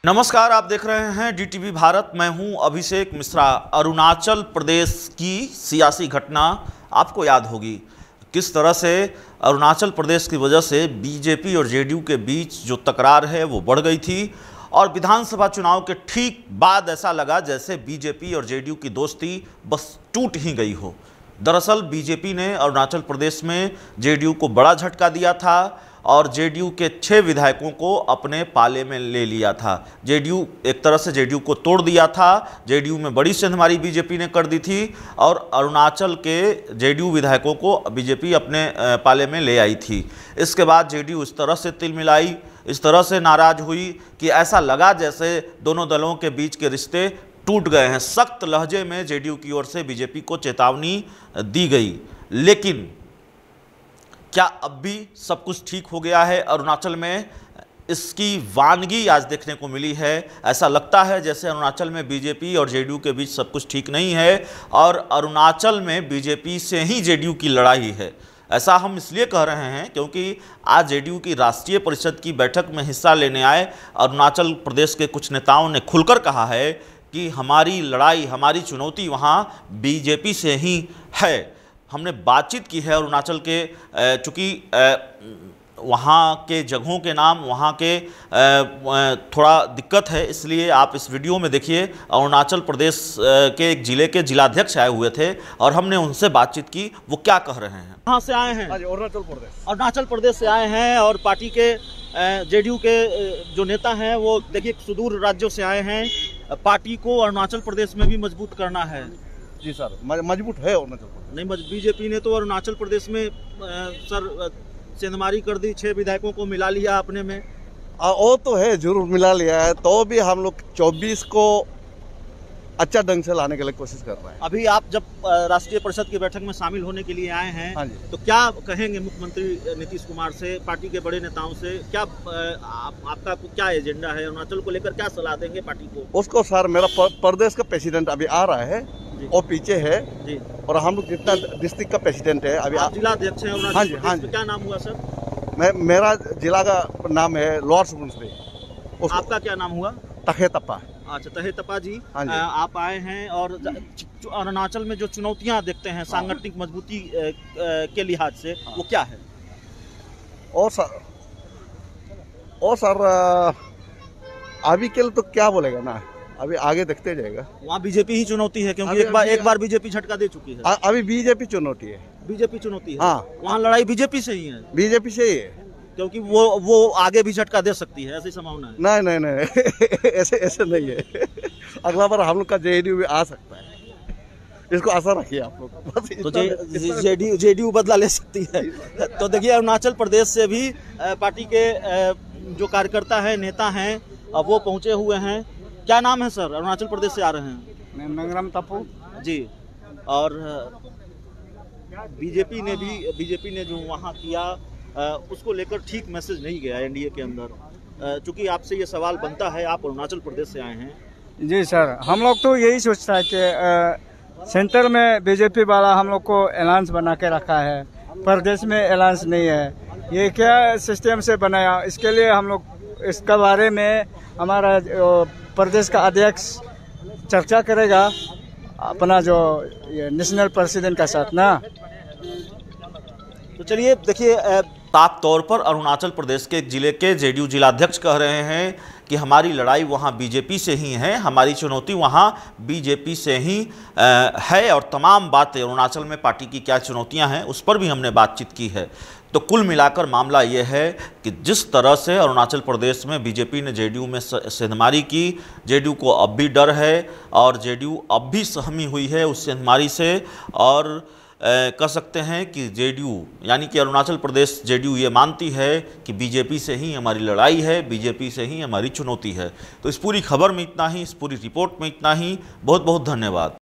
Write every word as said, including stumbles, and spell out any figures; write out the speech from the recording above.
नमस्कार, आप देख रहे हैं डीटीवी भारत। मैं हूं अभिषेक मिश्रा। अरुणाचल प्रदेश की सियासी घटना आपको याद होगी, किस तरह से अरुणाचल प्रदेश की वजह से बीजेपी और जेडीयू के बीच जो तकरार है वो बढ़ गई थी और विधानसभा चुनाव के ठीक बाद ऐसा लगा जैसे बीजेपी और जेडीयू की दोस्ती बस टूट ही गई हो। दरअसल बीजेपी ने अरुणाचल प्रदेश में जेडीयू को बड़ा झटका दिया था और जेडीयू के छह विधायकों को अपने पाले में ले लिया था। जेडीयू एक तरह से जेडीयू को तोड़ दिया था। जेडीयू में बड़ी सेंधमारी बीजेपी ने कर दी थी और अरुणाचल के जेडीयू विधायकों को बीजेपी अपने पाले में ले आई थी। इसके बाद जेडीयू इस तरह से तिलमिलाई, इस तरह से नाराज हुई कि ऐसा लगा जैसे दोनों दलों के बीच के रिश्ते टूट गए हैं। सख्त लहजे में जेडीयू की ओर से बीजेपी को चेतावनी दी गई। लेकिन क्या अब भी सब कुछ ठीक हो गया है अरुणाचल में? इसकी वानगी आज देखने को मिली है। ऐसा लगता है जैसे अरुणाचल में बीजेपी और जेडीयू के बीच सब कुछ ठीक नहीं है और अरुणाचल में बीजेपी से ही जेडीयू की लड़ाई है। ऐसा हम इसलिए कह रहे हैं क्योंकि आज जेडीयू की राष्ट्रीय परिषद की बैठक में हिस्सा लेने आए अरुणाचल प्रदेश के कुछ नेताओं ने खुलकर कहा है कि हमारी लड़ाई, हमारी चुनौती वहाँ बीजेपी से ही है। हमने बातचीत की है अरुणाचल के, चूँकि वहाँ के जगहों के नाम, वहाँ के थोड़ा दिक्कत है, इसलिए आप इस वीडियो में देखिए। अरुणाचल प्रदेश के एक ज़िले के जिलाध्यक्ष आए हुए थे और हमने उनसे बातचीत की, वो क्या कह रहे हैं। कहाँ से आए हैं? अरुणाचल प्रदेश अरुणाचल प्रदेश से आए हैं और पार्टी के जेडीयू के जो नेता हैं वो देखिए सुदूर राज्यों से आए हैं। पार्टी को अरुणाचल प्रदेश में भी मजबूत करना है। जी सर, मजबूत है अरुणाचल प्रदेश। नहीं, बीजेपी ने तो अरुणाचल प्रदेश में सर सेंधमारी कर दी, छह विधायकों को मिला लिया अपने में। आ, वो तो है, जरूर मिला लिया है, तो भी हम लोग चौबीस को अच्छा ढंग से लाने के लिए कोशिश कर रहे हैं। अभी आप जब राष्ट्रीय परिषद की बैठक में शामिल होने के लिए आए हैं, हाँ, तो क्या कहेंगे मुख्यमंत्री नीतीश कुमार से, पार्टी के बड़े नेताओं से? क्या आप, आपका क्या एजेंडा है अरुणाचल को लेकर? क्या सलाह देंगे पार्टी को? उसको सर, मेरा प्रदेश का प्रेसिडेंट अभी आ रहा है, वो पीछे है जी, और हम लोग जितना डिस्ट्रिक्ट का प्रेसिडेंट है अभी। जिला अध्यक्ष है? हाँ जी, हाँ जी। क्या नाम हुआ सर? मैं, मेरा जिला का नाम है लोअर सुबनसिरी। आपका क्या नाम हुआ? तहे तप्पा। अच्छा, तहे तप्पा जी। हाँ जी। आप आए हैं और अरुणाचल में जो चुनौतियां देखते हैं सांगठनिक मजबूती के लिहाज से, वो क्या है? और सर, और सर अभी के लिए तो क्या बोलेगा ना, अभी आगे देखते जाएगा। वहाँ बीजेपी ही चुनौती है क्योंकि एक बार एक बार बीजेपी झटका दे चुकी है। आ, अभी बीजेपी चुनौती है। बीजेपी चुनौती है। हाँ, वहाँ लड़ाई बीजेपी से ही है। बीजेपी से ही है क्योंकि वो वो आगे भी झटका दे सकती है, ऐसी संभावना है। नहीं नहीं नहीं ऐसे ऐसे नहीं है। अगला बार हम लोग का जेडीयू भी आ सकता है, इसको आशा रखिए आप लोग। तो जेडीयू जेडीयू बदला ले सकती है। तो देखिए अरुणाचल प्रदेश से भी पार्टी के जो कार्यकर्ता है, नेता हैं, अब वो पहुंचे हुए हैं। क्या नाम है सर? अरुणाचल प्रदेश से आ रहे हैं? मैं नंगराम तपू जी। और बीजेपी ने भी बीजेपी ने जो वहाँ किया उसको लेकर ठीक मैसेज नहीं गया एनडीए के अंदर। चूंकि आपसे ये सवाल बनता है, आप अरुणाचल प्रदेश से आए हैं। जी सर, हम लोग तो यही सोचता है कि सेंटर में बीजेपी वाला हम लोग को अलायंस बना के रखा है, प्रदेश में अलायंस नहीं है। ये क्या सिस्टम से बनाया, इसके लिए हम लोग इसके बारे में हमारा प्रदेश का अध्यक्ष चर्चा करेगा अपना जो नेशनल प्रेसिडेंट का साथ ना। तो चलिए देखिए, साफ तौर पर अरुणाचल प्रदेश के जिले के जेडीयू जिलाध्यक्ष कह रहे हैं कि हमारी लड़ाई वहाँ बीजेपी से ही है, हमारी चुनौती वहाँ बीजेपी से ही है और तमाम बातें अरुणाचल में पार्टी की क्या चुनौतियाँ हैं उस पर भी हमने बातचीत की है। तो कुल मिलाकर मामला ये है कि जिस तरह से अरुणाचल प्रदेश में बीजेपी ने जेडीयू में सेंधमारी की, जेडीयू को अब भी डर है और जेडीयू अब भी सहमी हुई है उस सेंधमारी से। और कह सकते हैं कि जेडीयू यानी कि अरुणाचल प्रदेश जेडीयू ये मानती है कि बीजेपी से ही हमारी लड़ाई है, बीजेपी से ही हमारी चुनौती है। तो इस पूरी खबर में इतना ही, इस पूरी रिपोर्ट में इतना ही। बहुत बहुत धन्यवाद।